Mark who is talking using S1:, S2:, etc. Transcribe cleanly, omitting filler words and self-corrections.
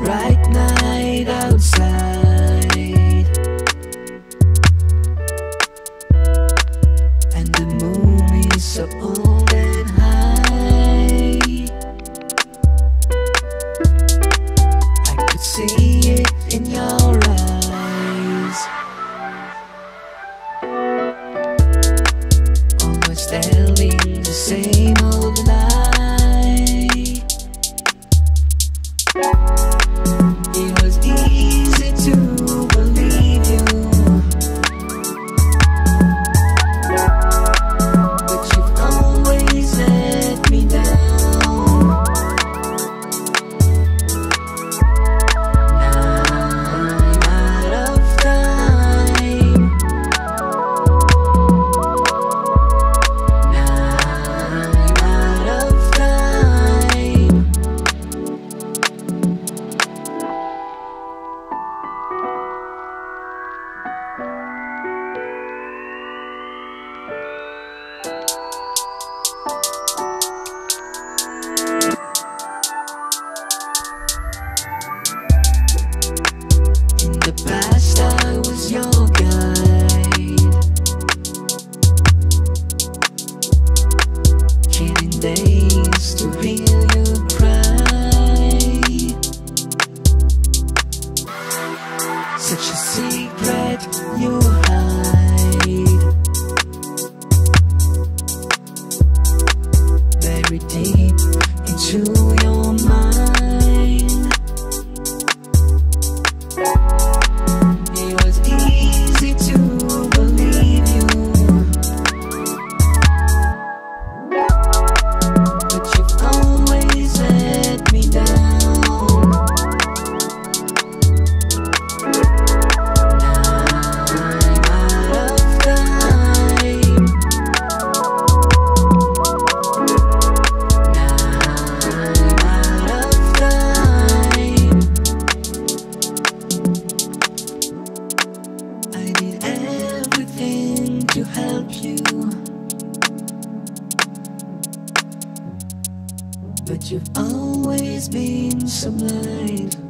S1: bright night outside, and the moon is so old and high. I could see it in your eyes, always telling the same old lie. It was easy to believe you, but you've always let me down. Now I'm out of time. Now I'm out of time. In the past I was your guide, killing days to hear you cry. Such a secret you hide, very deep into your mind. It was easy to believe you, but you've always let me down. Now I'm out of time. Now I'm out of time. I did everything to help you, but you've always been so blind.